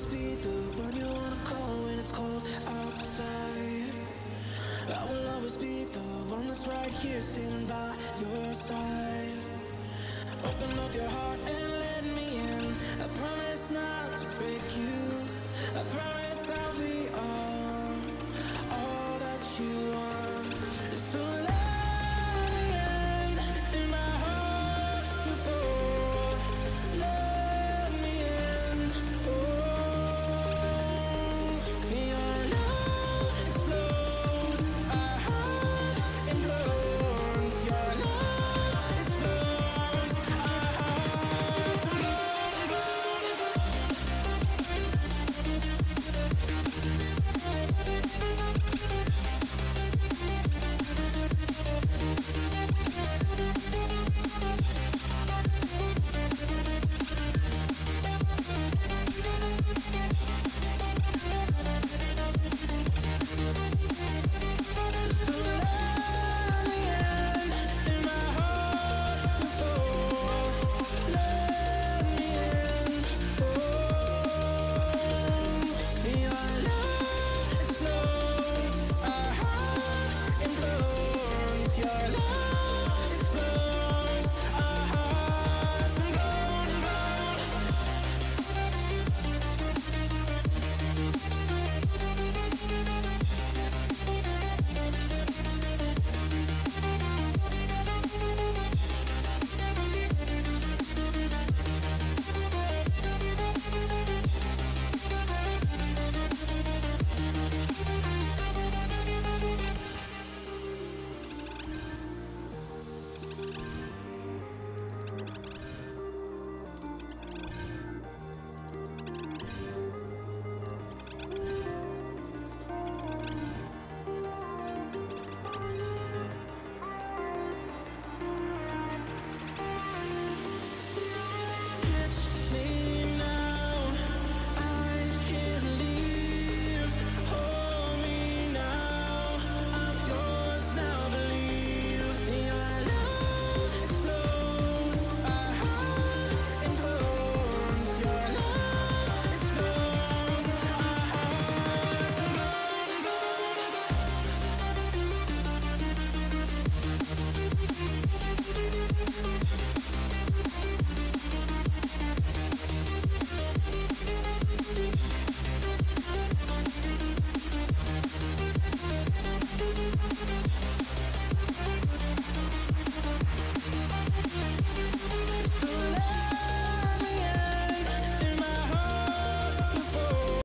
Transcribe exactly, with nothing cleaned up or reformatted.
be the one you wanna call when it's cold outside. I will always be the one that's right here standing by your side. Open up your heart and let me in. I promise not